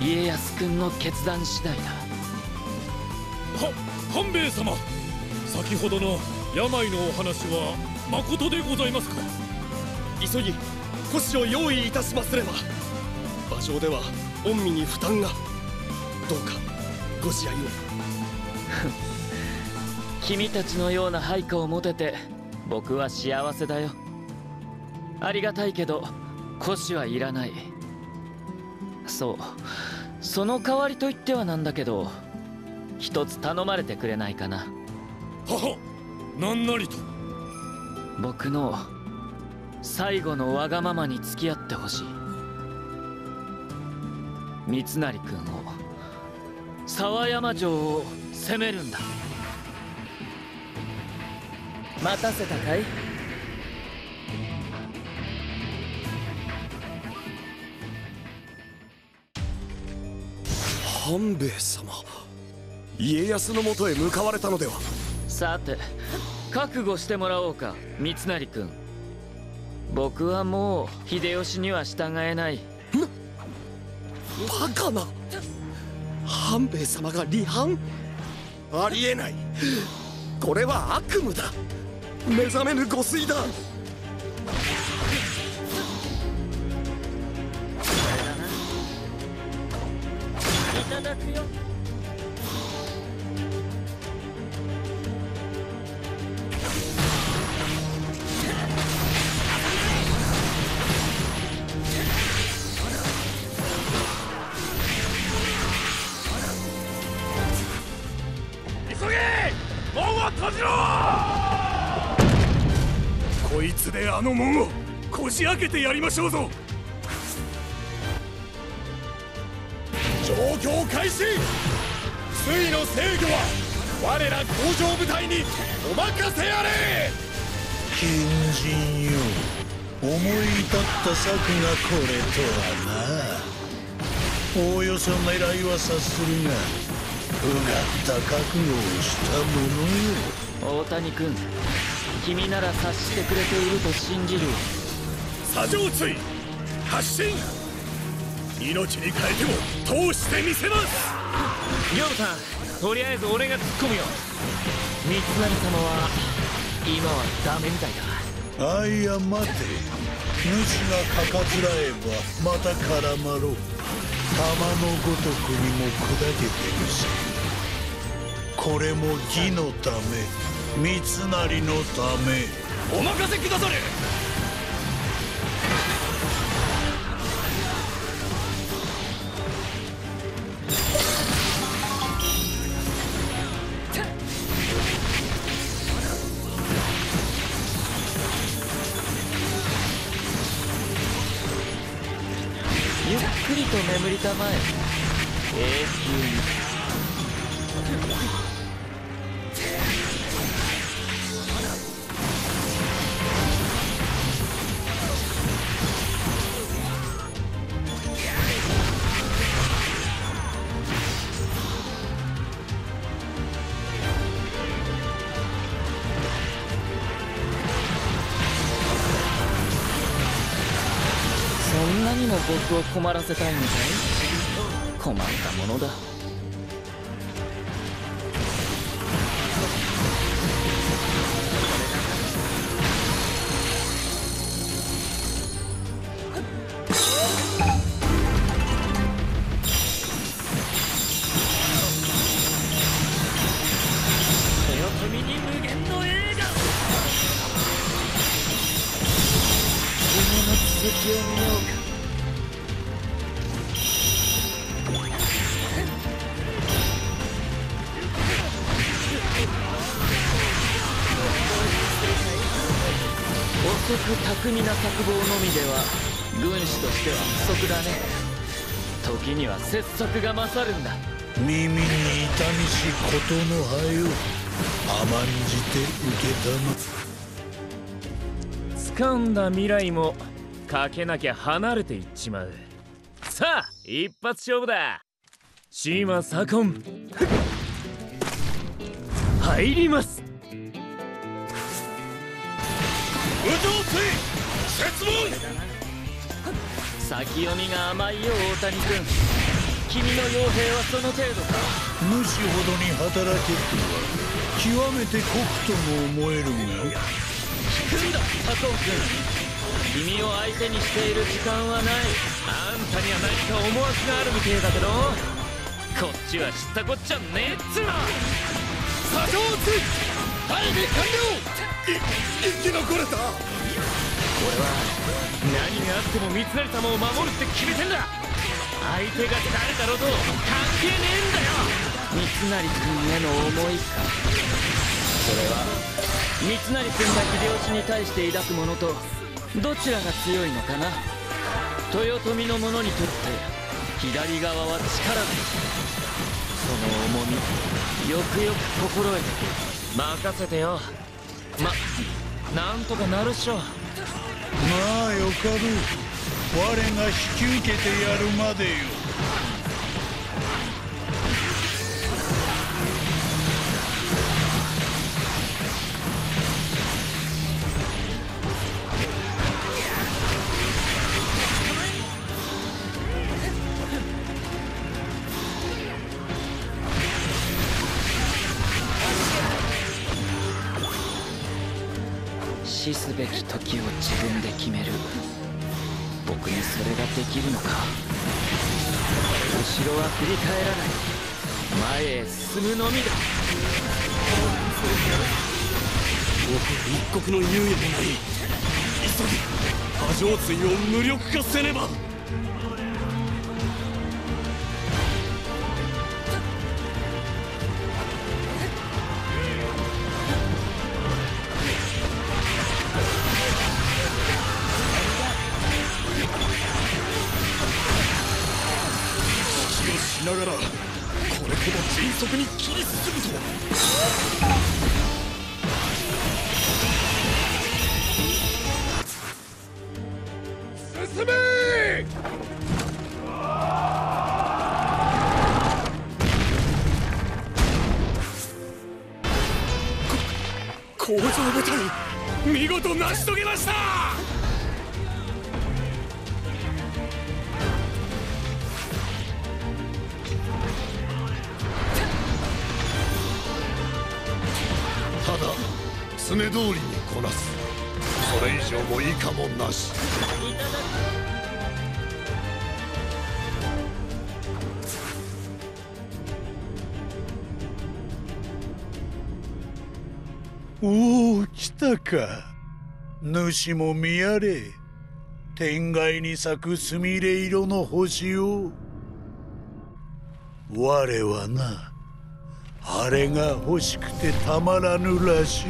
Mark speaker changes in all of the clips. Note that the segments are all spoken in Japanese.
Speaker 1: 家康君の決断次第だ。
Speaker 2: 半兵衛様、先ほどの病のお話は誠でございますか？
Speaker 3: 急ぎ古紙を用意いたしますれば。馬上では御身に負担が。どうかご自愛を。
Speaker 1: 君たちのような配下を持てて僕は幸せだよ。ありがたいけど古紙はいらない。そう、その代わりと言ってはなんだけど、一つ頼まれてくれないかな。
Speaker 2: はは、なんなりと。
Speaker 1: 僕の最後のわがままに付き合ってほしい。三成君を、沢山城を攻めるんだ。待たせたかい？
Speaker 3: 半兵衛様、家康のもとへ向かわれたのでは。
Speaker 1: さて、覚悟してもらおうか、三成君。僕はもう秀吉には従えない。
Speaker 3: バカな。半兵衛様が離反？ありえない。これは悪夢だ。目覚めぬ誤推だ。
Speaker 1: いただくよ。
Speaker 2: 急げ！門を閉じろ！こいつであの門をこじ開けてやりましょうぞ。状況開始。水の制御は我ら工場部隊にお任せあれ。
Speaker 4: 賢人よ、思い立った策がこれとはな。おおよそ狙いは察するが、うがった覚悟をしたものよ。
Speaker 1: 大谷君、君なら察してくれていると信じる。
Speaker 2: 左上追発進。命に変えても通してみせます。
Speaker 1: ヨウさん、とりあえず俺が突っ込むよ。三成様は今はダメみたいだ。
Speaker 4: あいや待て、主がかかつらえばまた絡まろう。玉のごとくにも砕けてるし、これも義のため、三成のため。
Speaker 2: お任せくだされ。
Speaker 1: ゆっくりと眠りたまえ、永久に。そんなにも僕を困らせたいのかい？困ったものだ。豊臣に無限の映画。夢の続きを見ようか。遅く巧みな策謀のみでは軍師としては不足だね。時には拙速が勝るんだ。
Speaker 4: 耳に痛みしことの葉よ、甘んじて受けたま。
Speaker 5: 掴んだ未来もかけなきゃ離れていっちまう。さあ一発勝負だ。島左近入ります。
Speaker 2: 武上追設問。
Speaker 1: 先読みが甘いよ大谷君。 君の傭兵はその程度か。
Speaker 4: 主ほどに働けとは極めて酷とも思えるが。
Speaker 1: 聞くんだ佐藤君、君を相手にしている時間はない。あんたには何か思惑があるみてえだけど、こっちは知ったこっちゃねえっつうの。
Speaker 2: 左上追配備完了。生き残れた。
Speaker 5: 俺は何があっても三成様を守るって決めてんだ。相手が誰だろうと関係ねえんだよ。
Speaker 1: 三成君への思いか。それは三成君が秀吉に対して抱くものとどちらが強いのかな。豊臣の者にとって左側は力だ。その重みよくよく心得て。
Speaker 5: 任せてよ。なんとかなるっしょ。
Speaker 4: まあよかろう。我が引き受けてやるまでよ。
Speaker 1: 死すべき時を自分で決める。僕にそれができるのか。後ろは振り返らない。前へ進むのみだ。
Speaker 2: 僕一刻の猶予もない。急ぎ波状椎を無力化せねば。しながらこれほど迅速に切り進むとは。進め。工場部隊見事成し遂げました。ただ常通りにこなす。それ以上も以下もなし。
Speaker 4: おお、来たか。主も見やれ。天外に咲くすみれ色の星を。我はな、あれが欲しくてたまらぬらしい。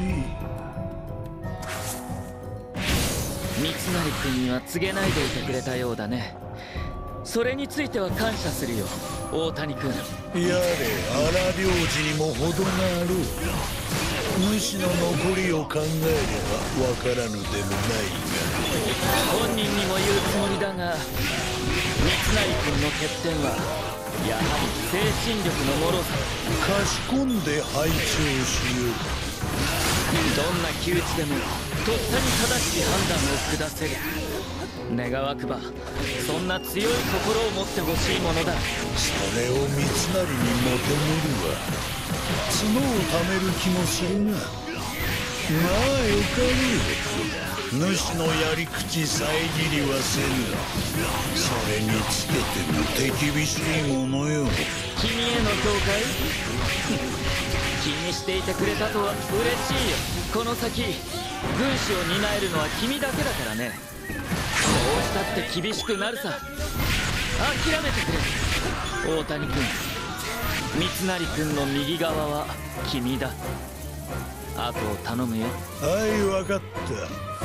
Speaker 1: 三成君には告げないでいてくれたようだね。それについては感謝するよ大谷君。
Speaker 4: やれ荒領事にも程がある。主の残りを考えればわからぬでもないが。
Speaker 1: 本人にも言うつもりだが、三成君の欠点はやはり精神力の脆さ。
Speaker 4: かしこんで拝聴しよう。
Speaker 1: どんな窮地でもとっさに正しい判断を下せる。願わくばそんな強い心を持ってほしいものだ。
Speaker 4: それを三成に求めるわ。角を貯める気もするが、まあよかろう。主のやり口遮りはせぬ。それにつけても手厳しいものよ。
Speaker 1: 君への評価気にしていてくれたとは嬉しいよ。この先軍師を担えるのは君だけだからね。どうしたって厳しくなるさ。諦めてくれ大谷君。三成君の右側は君だ。あとを頼むよ。
Speaker 4: はい、分かった。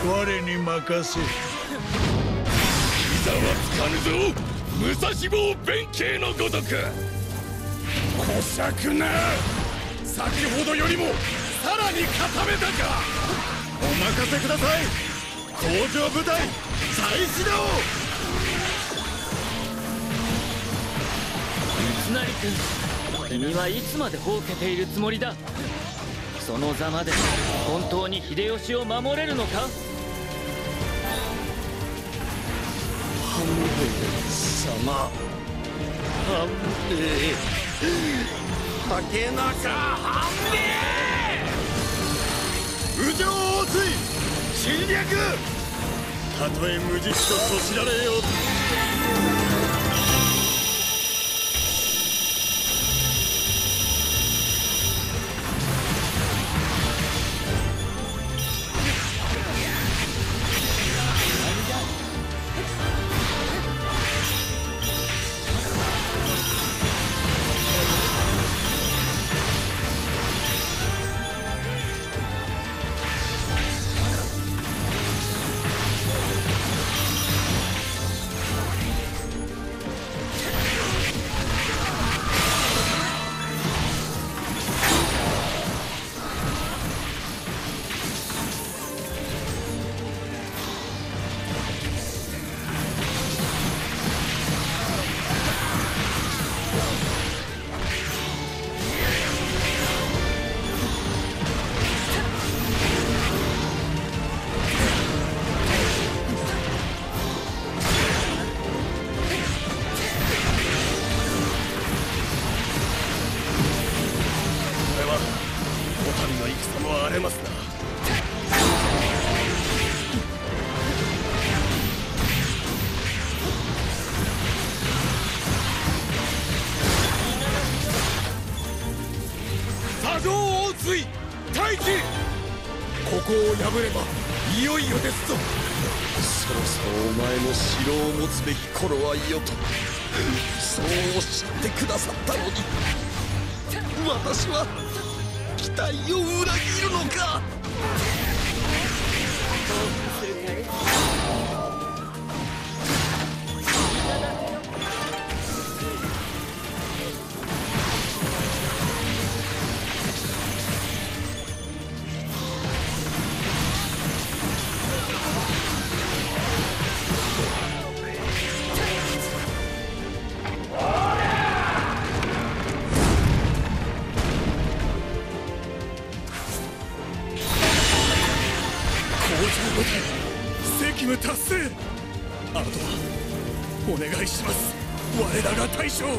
Speaker 4: 我に任せ。
Speaker 2: 膝はつかぬぞ武蔵坊弁慶のごとく。こしゃくな。先ほどよりもさらに固めたか。お任せください工場部隊再始動。
Speaker 1: 三成君、君はいつまでほうけているつもりだ。そのざまで本当に秀吉を守れるのか。
Speaker 3: 半兵衛様、 半兵衛竹中半兵衛右上追侵略たとえ無実とと知られようここを破ればいよいよですぞ。そろそろお前も城を持つべき頃はよとそうおっしゃってくださったのに私は期待を裏切るのか。責務達成。あとはお願いします。我らが大将。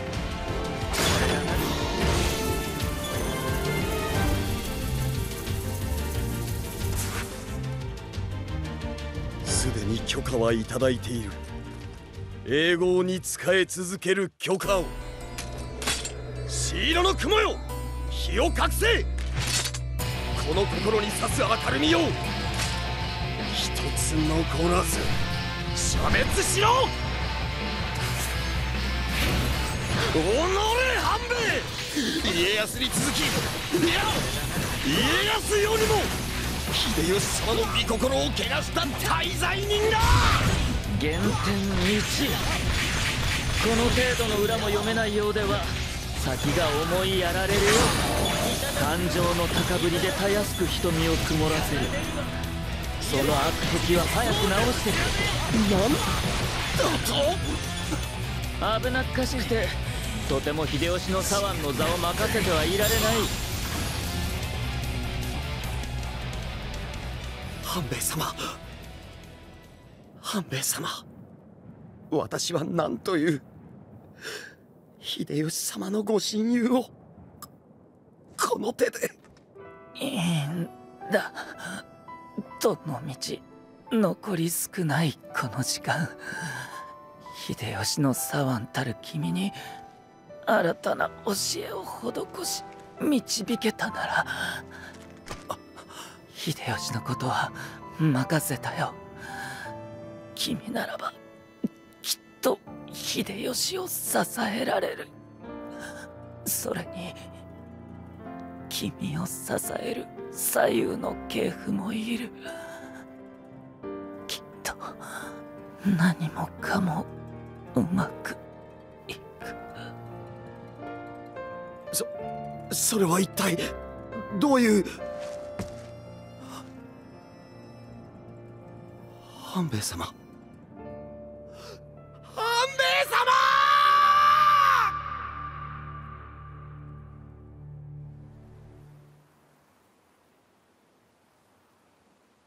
Speaker 3: すでに許可はいただいている。永劫に仕え続ける許可を。シーロの雲よ、火を隠せ。この心に刺す明るみよ、一つ残らず消滅しろ。半兵衛、家康に続き、いや家康よりも秀吉様の御心を汚した大罪人だ。
Speaker 1: 原点1、この程度の裏も読めないようでは先が思いやられるよ。感情の高ぶりでたやすく瞳を曇らせる。その悪敵は早く直してくれ。なんだと。危なっかしくてとても秀吉の左腕の座を任せてはいられない。
Speaker 3: 半兵衛様、半兵衛様、私は何という秀吉様のご親友をこの手で。
Speaker 1: いいんだ、どの道残り少ないこの時間、秀吉の左腕たる君に新たな教えを施し導けたなら。秀吉のことは任せたよ。君ならばきっと秀吉を支えられる。それに君を支える左右の系譜もいる。きっと何もかもうまくいく。
Speaker 3: それは一体どういう。半兵衛様、半兵衛様。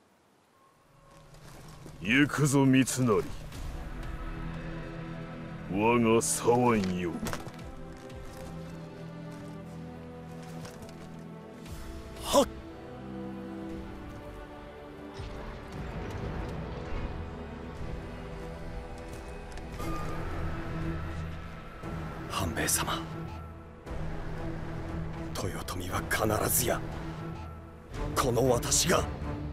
Speaker 2: 行くぞ三成。 我が左腕よ。
Speaker 3: はっ。半兵衛様、豊臣は必ずやこの私が。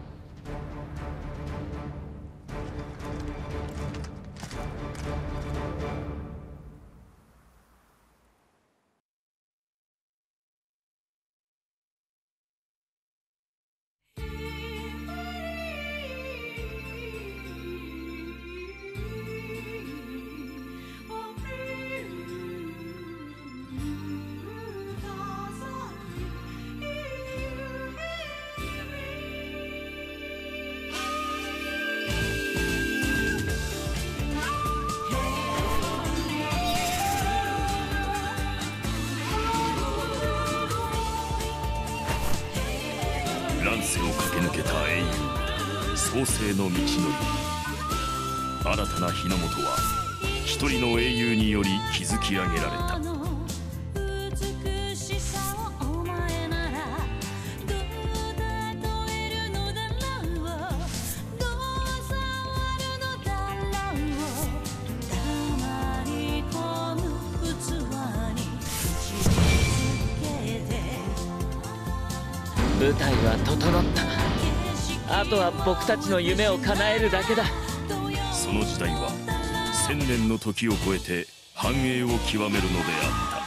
Speaker 2: 乱世を駆け抜けた英雄創世の道のり。新たな日の本は一人の英雄により築き上げられた。
Speaker 1: 舞台は整った。あとは僕たちの夢を叶えるだけだ。
Speaker 2: その時代は1000年の時を超えて繁栄を極めるのであった。